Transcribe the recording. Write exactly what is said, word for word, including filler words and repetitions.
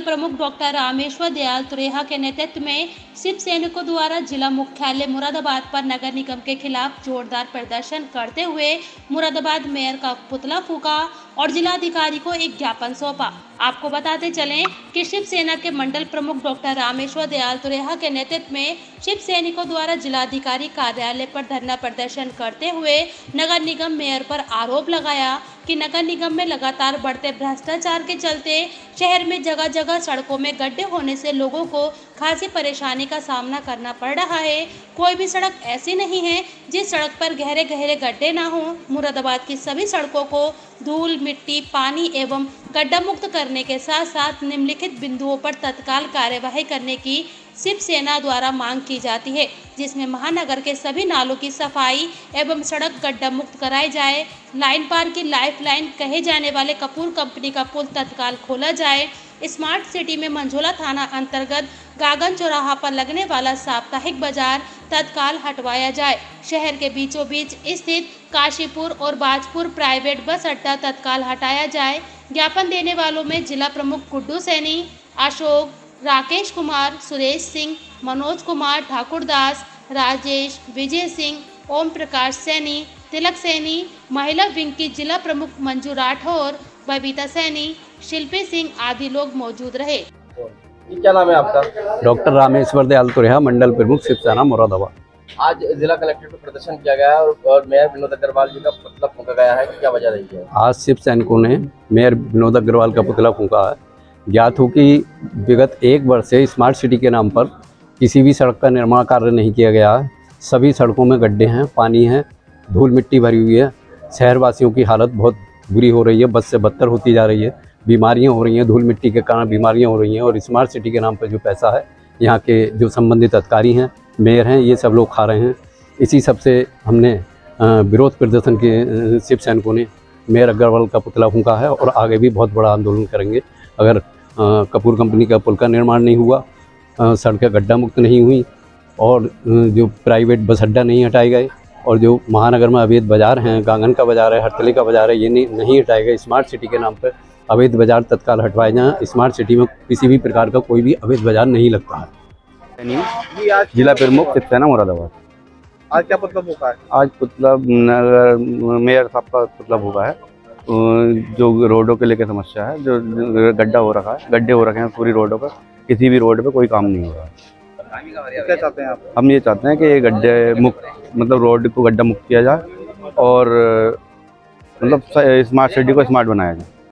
प्रमुख डॉक्टर रामेश्वर दयाल तुरेहा के नेतृत्व में शिव सैनिकों द्वारा जिला मुख्यालय मुरादाबाद पर नगर निगम के खिलाफ जोरदार प्रदर्शन करते हुए मुरादाबाद मेयर का पुतला फूका और जिलाधिकारी को एक ज्ञापन सौंपा। आपको बताते चलें कि शिवसेना के मंडल प्रमुख डॉक्टर रामेश्वर दयाल तुरेहा के नेतृत्व में शिव सैनिकों द्वारा जिलाधिकारी कार्यालय पर धरना प्रदर्शन करते हुए नगर निगम मेयर पर आरोप लगाया कि नगर निगम में लगातार बढ़ते भ्रष्टाचार के चलते शहर में जगह जगह सड़कों में गड्ढे होने से लोगों को खासी परेशानी का सामना करना पड़ रहा है। कोई भी सड़क ऐसी नहीं है जिस सड़क पर गहरे गहरे गड्ढे ना हो। मुरादाबाद की सभी सड़कों को धूल, मिट्टी, पानी एवं गड्ढा मुक्त करने के साथ साथ निम्नलिखित बिंदुओं पर तत्काल कार्यवाही करने की शिवसेना द्वारा मांग की जाती है, जिसमें महानगर के सभी नालों की सफाई एवं सड़क गड्ढा मुक्त कराई जाए। लाइन पार की लाइफ लाइन कहे जाने वाले कपूर कंपनी का पुल तत्काल खोला जाए। स्मार्ट सिटी में मंझोला थाना अंतर्गत गागन चौराहा पर लगने वाला साप्ताहिक बाजार तत्काल हटवाया जाए। शहर के बीचों बीच स्थित काशीपुर और बाजपुर प्राइवेट बस अड्डा तत्काल हटाया जाए। ज्ञापन देने वालों में जिला प्रमुख गुड्डू सैनी, अशोक, राकेश कुमार, सुरेश सिंह, मनोज कुमार, ठाकुरदास, राजेश, विजय सिंह, ओम प्रकाश सैनी, तिलक सैनी, महिला विंग की जिला प्रमुख मंजू राठौर, बबीता सैनी, शिल्पी सिंह आदि लोग मौजूद रहे। क्या नाम है आपका? डॉक्टर रामेश्वर दयाल तुरेहा, मंडल प्रमुख शिवसेना मुरादाबाद। आज जिला कलेक्ट्रेट में प्रदर्शन किया गया है और, और मेयर विनोद अग्रवाल जी का पुतला फूंका गया है, क्या वजह रही है? आज शिव सैनिकों ने मेयर विनोद अग्रवाल का पुतला फूंका है। ज्ञात हो कि विगत एक वर्ष से स्मार्ट सिटी के नाम पर किसी भी सड़क का निर्माण कार्य नहीं किया गया है। सभी सड़कों में गड्ढे हैं, पानी है, धूल मिट्टी भरी हुई है। शहरवासियों की हालत बहुत बुरी हो रही है, बद से बदतर होती जा रही है। बीमारियां हो रही हैं, धूल मिट्टी के कारण बीमारियां हो रही हैं और स्मार्ट सिटी के नाम पर जो पैसा है यहाँ के जो संबंधित अधिकारी हैं, मेयर हैं, ये सब लोग खा रहे हैं। इसी सब से हमने विरोध प्रदर्शन के शिव सैनिकों ने मेयर अग्रवाल का पुतला फूंका है और आगे भी बहुत बड़ा आंदोलन करेंगे। अगर कपूर कंपनी का पुल का निर्माण नहीं हुआ, सड़कें गड्ढा मुक्त नहीं हुई और जो प्राइवेट बस अड्डा नहीं हटाए गए और जो महानगर में अवैध बाज़ार हैं, गांगन का बाज़ार है, हरतले का बाज़ार है, ये नहीं नहीं हटाए गए। स्मार्ट सिटी के नाम पर अवैध बाज़ार तत्काल हटवाए जाएँ। स्मार्ट सिटी में किसी भी प्रकार का कोई भी अवैध बाज़ार नहीं लगता है। जिला प्रमुख शिवसेना मुरादाबाद। आज क्या पुतला फूंका है? आज पुतला नगर मेयर साहब का पुतला फूंका है। जो रोडों के लेकर समस्या है, जो गड्ढा हो रखा है, गड्ढे हो रखे हैं पूरी रोडों पर, किसी भी रोड पे कोई काम नहीं हो रहा है। क्या चाहते हैं आप? हम ये चाहते हैं कि ये गड्ढे मुक्त, मतलब रोड को गड्ढा मुक्त किया जाए और मतलब स्मार्ट सिटी को स्मार्ट बनाया जाए।